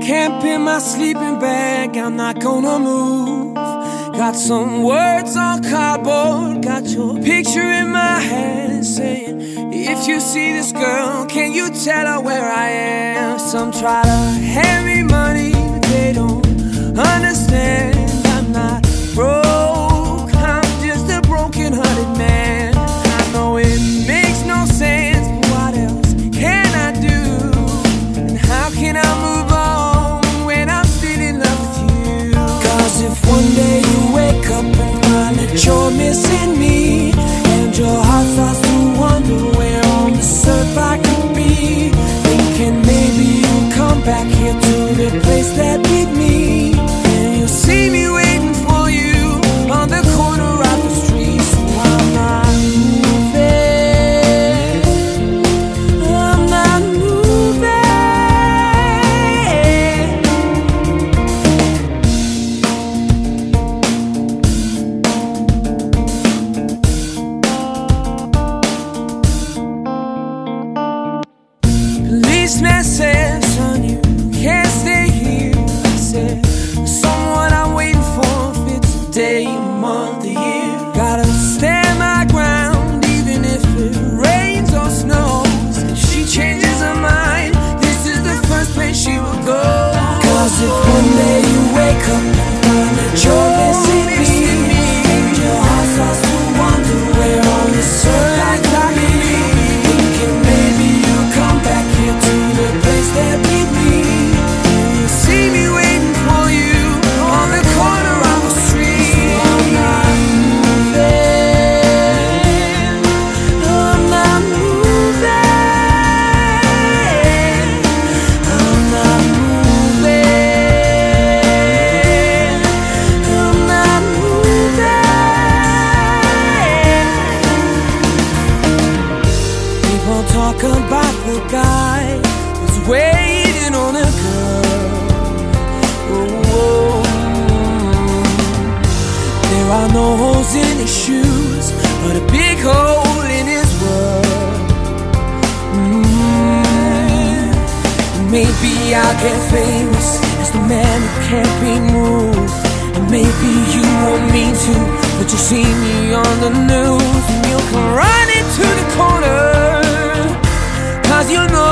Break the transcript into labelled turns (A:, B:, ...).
A: Camp in my sleeping bag, I'm not gonna move. Got some words on cardboard, got your picture in my hand, saying, if you see this girl, can you tell her where I am? Some try to hand me money, but they don't understand. I'm not broke, I'm just a broken-hearted man. I know it makes no sense, but what else can I do? And how can I move on when I'm still in love with you? Cause if one day you wake up and find that you're missing me, and your heart starts to wonder where on this earth I could be, thinking maybe you'll come back here to the place that beat me, and you'll see me waiting for you on the corner of the street. So I'm not moving, I'm not moving. Policeman said, son, you can't stay here. I said, someone I'm waiting for, if it's a day, a month, a year. Gotta stand my ground, even if it rains or snows. If she changes her mind, this is the first place she will go. Cause if one day you wake up and find that you're missing me, and your heart starts to wonder where on this earth I could be, thinking maybe you'll come back here to the place that beat me, and you'll see me waiting for you on the corner of the street. So I'm not moving, I'm not moving, I'm not moving, I'm not moving. People talk about the guy who's waiting on a girl. Oh, there are no holes in his shoes, but a big hole in his world. Maybe I'll get famous as the man who can't be moved, and maybe you won't mean to, but you'll see me on the news, and you'll come running to the corner, cause you know